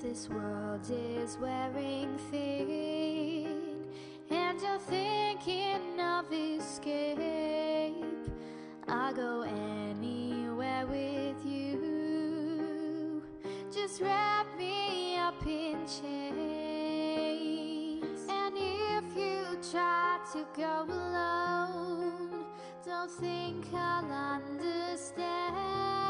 This world is wearing thin, and you're thinking of escape. I'll go anywhere with you. Just wrap me up in chains. And if you try to go alone, don't think I'll understand.